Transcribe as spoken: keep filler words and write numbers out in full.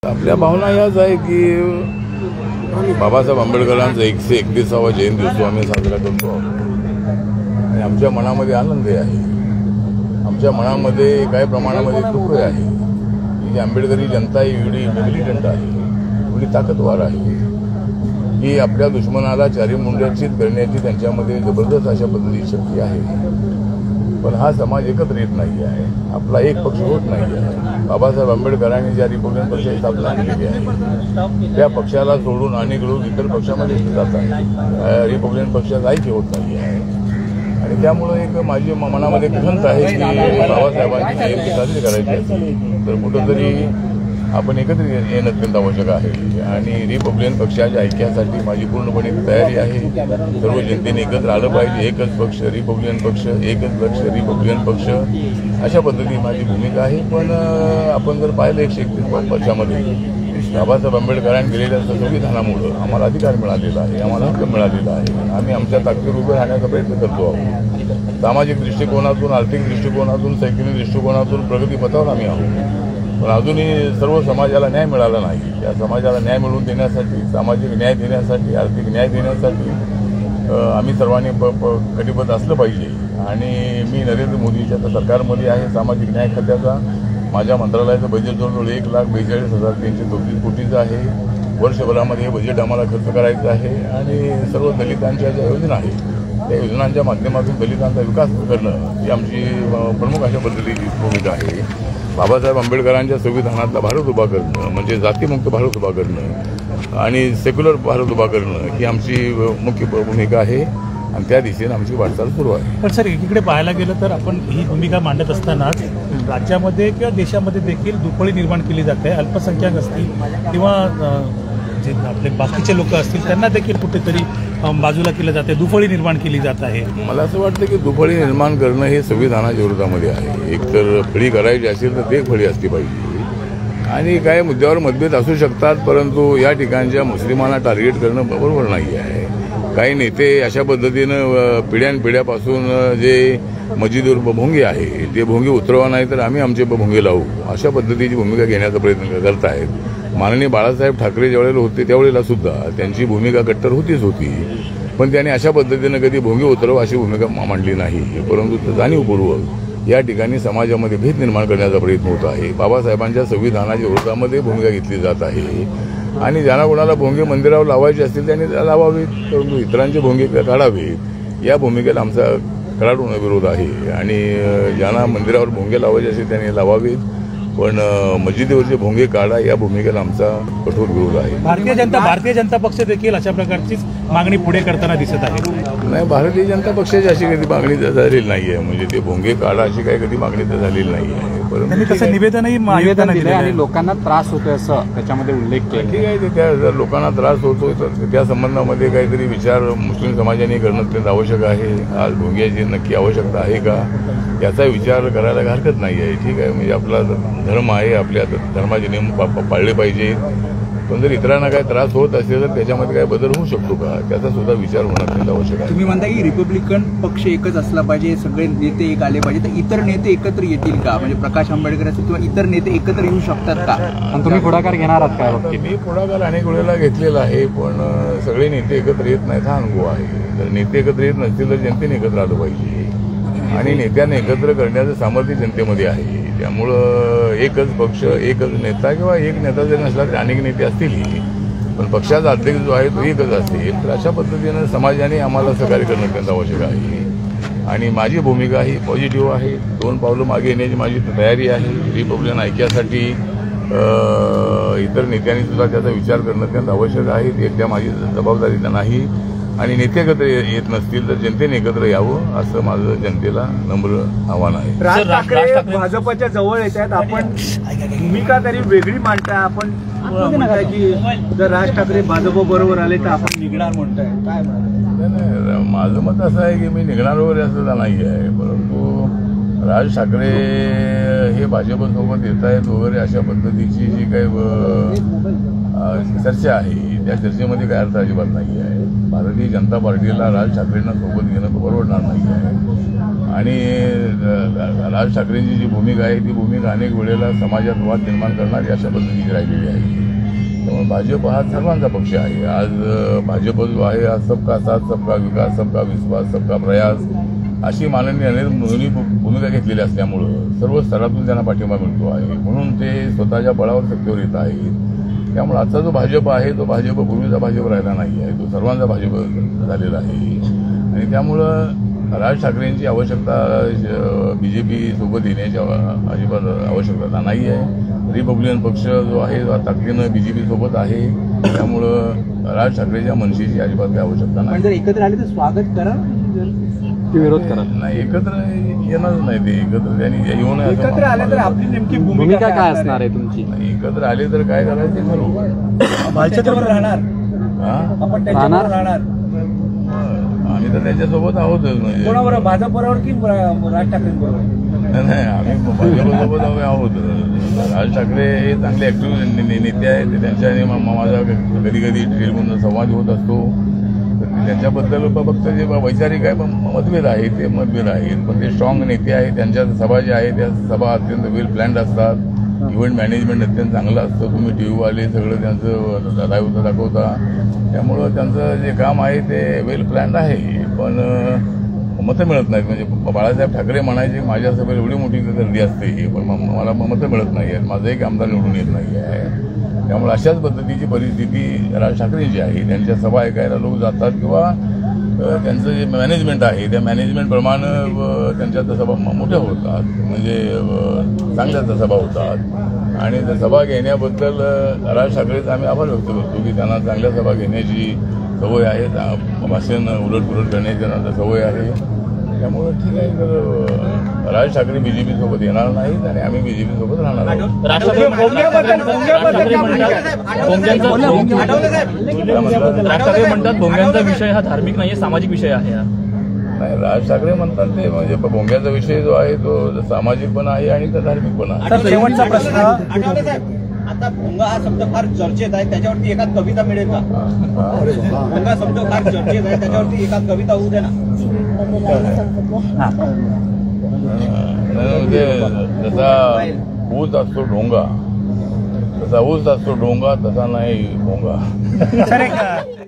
आपल्या भावना याच आहे की बाबासाहेब आंबेडकरांचा एकशे एकतीसावा जयंती उत्सव आम्ही साजरा करतो आणि आमच्या मनामध्ये आनंद आहे. आमच्या मनामध्ये काही प्रमाणामध्ये दुःख आहे की आंबेडकरी जनता ही एवढी मिलिटंट आहे, एवढी ताकदवार आहे की आपल्या दुश्मनाला चारी मुंड्याचीत करण्याची त्यांच्यामध्ये जबरदस्त अशा पद्धतीची शक्ती आहे. पण हा समाज एकत्र येत नाही आहे, आपला एक पक्ष होत नाही आहे. बाबासाहेब आंबेडकरांनी ज्या रिपब्लिकन पक्षाची स्थापना केलेली आहे त्या पक्षाला सोडून अनेक लोक इतर पक्षामध्ये जात आहेत. रिपब्लिकन पक्षात ऐक्य होत नाही आहे आणि त्यामुळे एक माझी मनामध्ये खंत आहे की बाबासाहेबांची जयंती साजरी करायची असेल तर कुठंतरी आपण एकत्र येणं अत्यंत आवश्यक आहे आणि रिपब्लिकन पक्षाच्या ऐक्यासाठी माझी पूर्णपणे तयारी आहे. सर्व जनतेने एकत्र आलं पाहिजे. एकच पक्ष रिपब्लिकन पक्ष, एकच पक्ष रिपब्लिकन पक्ष, अशा पद्धतीने माझी भूमिका आहे. पण आपण जर पाहिलं एकशे एकतीस वर्षामध्ये बाबासाहेब आंबेडकरांनी केलेल्या संविधानामुळं आम्हाला अधिकार मिळालेला आहे, आम्हाला हक्क मिळालेला आहे. आम्ही आमच्या ताकदीवर उभे राहण्याचा प्रयत्न करतो आहोत. सामाजिक दृष्टिकोनातून, आर्थिक दृष्टिकोनातून, शैक्षणिक दृष्टिकोनातून प्रगतीपथावर आम्ही आहोत. पण अजूनही सर्व समाजाला न्याय मिळाला नाही. त्या समाजाला न्याय मिळवून देण्यासाठी, सामाजिक न्याय देण्यासाठी, आर्थिक न्याय देण्यासाठी आम्ही सर्वांनी प प कटिबद्ध असलं पाहिजे. आणि मी नरेंद्र मोदीच्या सरकारमध्ये आहे. सामाजिक न्याय खात्याचा माझ्या मंत्रालयाचं बजेट जवळजवळ एक लाख बेचाळीस हजार तीनशे चौतीस कोटीचं आहे. वर्षभरामध्ये हे बजेट आम्हाला खर्च करायचं आहे आणि सर्व दलितांच्या ज्या योजना आहेत त्या योजनांच्या माध्यमातून दलितांचा विकास करणं ही आमची प्रमुख अशा पद्धतीची भूमिका आहे. बाबासाहेब आंबेडकरांच्या संविधानातला भारत उभा करणं म्हणजे जातीमुक्त भारत उभा करणं आणि सेक्युलर भारत उभा करणं ही आमची मुख्य भूमिका आहे आणि त्या दिशेने आमची वाटचाल सुरू आहे. पण सर, एकीकडे पाहायला गेलं तर आपण ही भूमिका मांडत असतानाच राज्यामध्ये किंवा देशामध्ये देखील दुफळी निर्माण केली जाते. अल्पसंख्याक असतील किंवा जे आपले बाकीचे लोक असतील त्यांना देखील कुठेतरी बाजूला केलं जाते, दुफळी निर्माण केली जात आहे. मला असं वाटतं की दुफळी निर्माण करणं हे संविधानाच्या विरोधामध्ये आहे. एकतर फळी करायची असेल तर ते फळी असली पाहिजे आणि काही मुद्द्यावर मतभेद असू शकतात, परंतु या ठिकाणच्या मुस्लिमांना टार्गेट करणं बरोबर नाही आहे. काही नेते अशा पद्धतीनं पिढ्यानपिढ्यापासून जे मस्जिदीवर भोंगे आहे ते भोंगे उतरवा नाही तर आम्ही आमचे भोंगे लावू अशा पद्धतीची भूमिका घेण्याचा प्रयत्न करत आहेत. माननीय बाळासाहेब ठाकरे ज्यावेळेला होते त्यावेळेला सुद्धा त्यांची भूमिका कट्टर होतीच होती, पण त्यांनी अशा पद्धतीनं कधी भोंगे उतरव अशी भूमिका मांडली नाही. परंतु जाणीवपूर्वक या ठिकाणी समाजामध्ये भेद निर्माण करण्याचा प्रयत्न होत आहे. बाबासाहेबांच्या संविधानाच्या विरोधामध्ये भूमिका घेतली जात आहे आणि ज्यांना कोणाला भोंगे मंदिरावर लावायचे असतील त्यांनी लावावेत, परंतु इतरांचे भोंगे काढावेत या भूमिकेला आमचा कडाडून विरोध आहे. आणि ज्यांना मंदिरावर भोंगे लावायचे असतील त्यांनी लावावेत, पण मस्जिदीवरचे भोंगे काढा या भूमिकेला आमचा कठोर विरोध आहे. भारतीय जनता भारतीय जनता पक्ष देखील अशा प्रकारचीच मागणी पुढे करताना दिसत आहे. नाही, भारतीय जनता पक्षाची अशी कधी मागणी झालेली नाही आहे. म्हणजे ते भोंगे काढा अशी काही कधी मागणी तर झालेली नाही आहे. परंतु तसं निवेदनही निवेदन दिलं आणि लोकांना त्रास होतोय असं त्याच्यामध्ये उल्लेख केला. ठीक आहे, त्या जर लोकांना त्रास होतोय तर त्या संबंधामध्ये काहीतरी विचार मुस्लिम समाजाने करणं अत्यंत आवश्यक आहे. आज भोंग्याची नक्की आवश्यकता आहे का याचा विचार करायला हरकत नाही आहे. ठीक आहे, म्हणजे आपला धर्म आहे, आपल्या धर्माचे नियम पाळले पाहिजे, पण जर इतरांना काय त्रास होत असेल तर त्याच्यामध्ये काय बदल होऊ शकतो का त्याचा सुद्धा विचार होणं अत्यंत आवश्यक आहे. तुम्ही म्हणता की रिपब्लिकन पक्ष एकच असला पाहिजे, सगळे नेते एक आले पाहिजे, तर इतर नेते एकत्र येतील का? म्हणजे प्रकाश आंबेडकर असतील किंवा इतर नेते एकत्र येऊ शकतात का? आणि तुम्ही पुढाकार घेणार आहात का? मी पुढाकार अनेक वेळेला घेतलेला आहे, पण सगळे नेते एकत्र येत नाहीत हा अनुभव आहे. जर नेते एकत्र येत नसतील तर जनतेने एकत्र आलं पाहिजे आणि नेत्यांना एकत्र करण्याचं सामर्थ्य जनतेमध्ये आहे. त्यामुळं एकच पक्ष, एकच नेता किंवा एक नेता जरी नसला तरी अनेक नेते असतील, पण पक्षाचा अध्यक्ष जो आहे तो एकच असेल तर अशा पद्धतीनं समाजाने आम्हाला सहकार्य करणं अत्यंत आवश्यक आहे. आणि माझी भूमिका ही पॉझिटिव्ह आहे. दोन पावलं मागे येण्याची माझी तयारी आहे. रिपब्लिकन ऐक्यासाठी इतर नेत्यांनी सुद्धा त्याचा विचार करणं अत्यंत आवश्यक आहे. एकट्या माझी जबाबदारी तर नाही आणि नेते एकत्र येत नसतील तर जनतेने एकत्र यावं असं माझं जनतेला नम्र आव्हान आहे. राज ठाकरे भाजपच्या जवळ येत आहेत, आपण भूमिका तरी वेगळी मांडताय. आपण म्हणताय की जर राज ठाकरे भाजप बरोबर आले तर आपण निघणार म्हणताय, काय म्हणताय? माझं मत असं आहे की मी निघणार वगैरे असं नाही आहे, परंतु राज ठाकरे हे भाजपसोबत येत आहेत वगैरे अशा पद्धतीची जी काही चर्चा आहे या चर्चेमध्ये काय अर्थ अजिबात नाही आहे. भारतीय जनता पार्टीला राज ठाकरेंना सोबत घेणं परवडणार नाही आहे आणि राज ठाकरेंची जी भूमिका आहे ती भूमिका अनेक वेळेला समाजात वाद निर्माण करणारी अशा पद्धतीची राहिलेली आहे. त्यामुळे भाजप हा सर्वांचा पक्ष आहे. आज भाजप जो आहे हा सबका साथ, सबका विकास, सबका विश्वास, सबका प्रयास अशी माननीय नरेंद्र मोदींनी भूमिका घेतलेली असल्यामुळं सर्व स्तरातून त्यांना पाठिंबा मिळतो आहे. म्हणून ते स्वतःच्या बळावर सत्तेवर येत आहेत. त्यामुळे आजचा जो भाजप आहे तो भाजप पूर्वीचा भाजप राहिला नाही आहे, तो सर्वांचा भाजप झालेला आहे. आणि त्यामुळं राज ठाकरेंची आवश्यकता बी जे पी सोबत येण्याची अजिबात आवश्यकता नाही आहे. रिपब्लिकन पक्ष जो आहे ताकदीनं बी जे पी सोबत आहे. त्यामुळं राज ठाकरेच्या मनसेची अजिबात काही आवश्यकता नाही. पण जर एकत्र आले तर स्वागत करा की विरोध करा? नाही, एकत्र येणारच नाही ते. एकत्र त्यांनी येऊ नये. एकत्र आले तर आपली नेमकी भूमिका काय असणार आहे तुमची? एकत्र आले तर काय करायचं ते ठरवू. भाजपवर राहणार हा आपण त्यांच्यावर राहणार. आम्ही तर त्यांच्यासोबत आहोतच. म्हणजे कोणाबरोबर? भाजपबरोबर की राज ठाकरेंबरोबर? नाही, आम्ही भाजपसोबत आम्ही आहोत. राज ठाकरे हे चांगले ऍक्टिव्ह नेते आहेत. ते त्यांच्याने माझा कधी कधी टेलिफोन संवाद होत असतो. त्यांच्याबद्दल फक्त जे वैचारिक आहे मतभेद आहे ते मतभेद आहेत. पण ते स्ट्रॉंग नेते आहेत. त्यांच्या सभा ज्या आहेत त्या सभा अत्यंत वेल प्लॅन्ड असतात. इव्हेंट मॅनेजमेंट अत्यंत चांगलं असतं. तुम्ही टी व्हीवाले सगळं त्यांचं लाईव्ह दाखवता. त्यामुळं त्यांचं जे काम आहे ते वेल प्लॅन्ड आहे. पण मतं मिळत नाहीत. म्हणजे बाळासाहेब ठाकरे म्हणायचे माझ्या सभेला एवढी मोठी गर्दी असते पण मला मतं मिळत नाही आहेत. माझा एक आमदार निवडून येत नाही आहे. त्यामुळे अशाच पद्धतीची परिस्थिती राज ठाकरेंची आहे. त्यांच्या सभा ऐकायला लोक जातात किंवा त्यांचं जे मॅनेजमेंट आहे त्या मॅनेजमेंटप्रमाणे त्यांच्या सभा मोठ्या होतात. म्हणजे चांगल्या सभा होतात. आणि त्या सभा घेण्याबद्दल राज ठाकरेचा आम्ही आभार व्यक्त करतो की त्यांना चांगल्या सभा घेण्याची सवय आहे. भाषण उलटपुलट करण्याची त्यांना सवय आहे. त्यामुळे ठीक आहे. तर राज ठाकरे बीजेपी सोबत येणार नाहीत आणि आम्ही बीजेपी सोबत राहणार आहोत. राज ठाकरे म्हणतात भोंग्यांचा विषय हा धार्मिक नाहीये, सामाजिक विषय आहे. नाही, राज ठाकरे म्हणतात ते म्हणजे भोंग्याचा विषय जो आहे तो सामाजिक पण आहे आणि तो धार्मिक पण आहे. शेवटचा प्रश्न. आता भोंगा हा शब्द फार चर्चेत आहे, त्याच्यावरती एखाद कविता मिळेल का? भोंगा शब्द फार चर्चेत आहे, त्याच्यावरती एखाद कविता होऊ दे ना. म्हणजे जसा ऊस असतो डोंगा तसा ऊस असतो डोंगा तसा नाही भोंगा.